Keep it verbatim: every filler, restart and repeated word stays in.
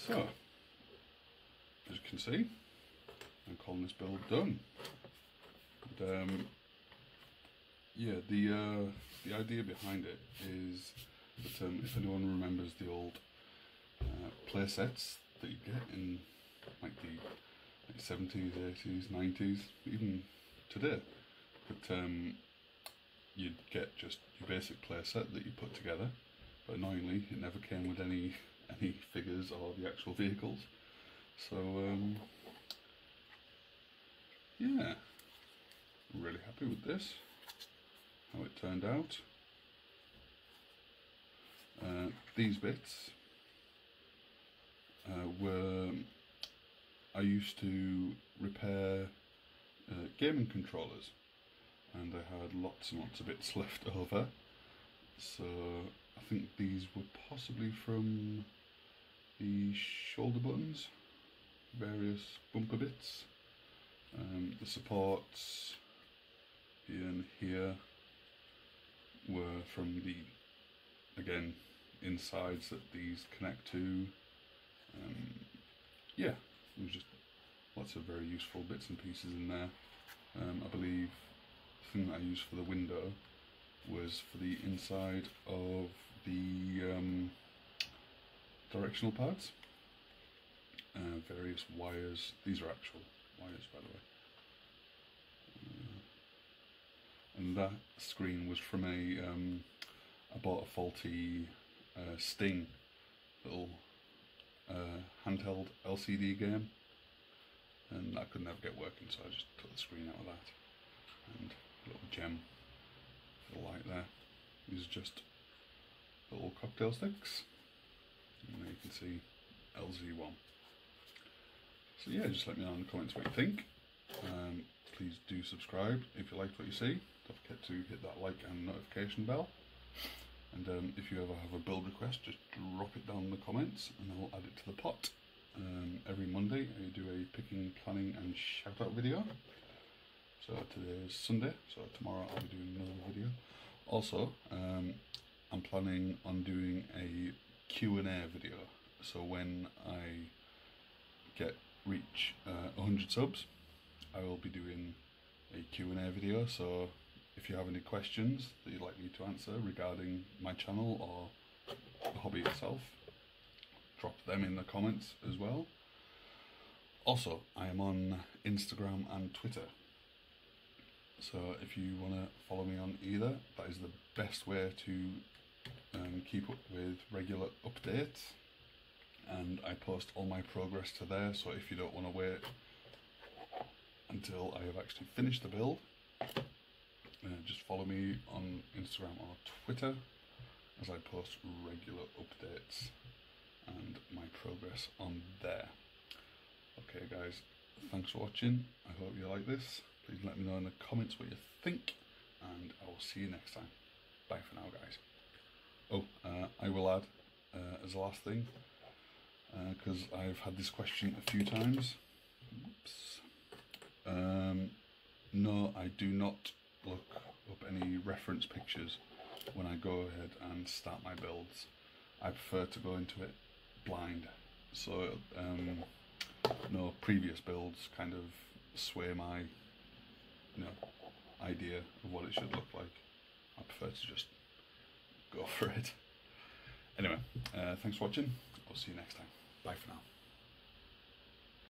So, as you can see, I'm calling this build done. And, um, yeah, the uh, the idea behind it is that um, if anyone remembers the old uh, play sets that you get in like the like seventies, eighties, nineties, even today, but um, you'd get just your basic play set that you put together, but annoyingly it never came with any any figures or the actual vehicles. So um, yeah, I'm really happy with this, how it turned out. Uh, these bits uh, were, I used to repair uh, gaming controllers, and I had lots and lots of bits left over, so I think these were possibly from the shoulder buttons, various bumper bits, um, the supports here and here were from the, again, insides that these connect to. Um, yeah, there was just lots of very useful bits and pieces in there. Um, I believe the thing that I used for the window was for the inside of the um, directional pads. Uh, various wires, these are actual wires by the way. Uh, and that screen was from a, um, I bought a faulty uh, Sting little uh, handheld L C D game, and I could never get working, so I just took the screen out of that. And a little gem for the light there. These are just little cocktail sticks, and there you can see L Z one. So yeah, just let me know in the comments what you think. Um, please do subscribe if you liked what you see. Don't forget to hit that like and notification bell. And um, if you ever have a build request, just drop it down in the comments and I'll add it to the pot. Um, every Monday I do a picking, planning and shout out video. So today is Sunday, so tomorrow I'll be doing another video. Also, um, I'm planning on doing a Q and A video. So when I get reach uh, one hundred subs, I will be doing a Q and A video. So if you have any questions that you'd like me to answer regarding my channel or the hobby itself, drop them in the comments as well. Also, I am on Instagram and Twitter, so if you want to follow me on either, that is the best way to um, keep up with regular updates. And I post all my progress to there, so if you don't want to wait until I have actually finished the build, uh, just follow me on Instagram or Twitter, as I post regular updates and my progress on there. Okay guys, thanks for watching. I hope you like this. Please let me know in the comments what you think, and I will see you next time. Bye for now guys. Oh, uh, I will add uh, as the last thing, because uh, I've had this question a few times. Whoops. Um, no, I do not look up any reference pictures when I go ahead and start my builds. I prefer to go into it blind, so um, no previous builds kind of sway my you know, idea of what it should look like. I prefer to just go for it. Anyway, uh, thanks for watching. I'll see you next time. Bye for now.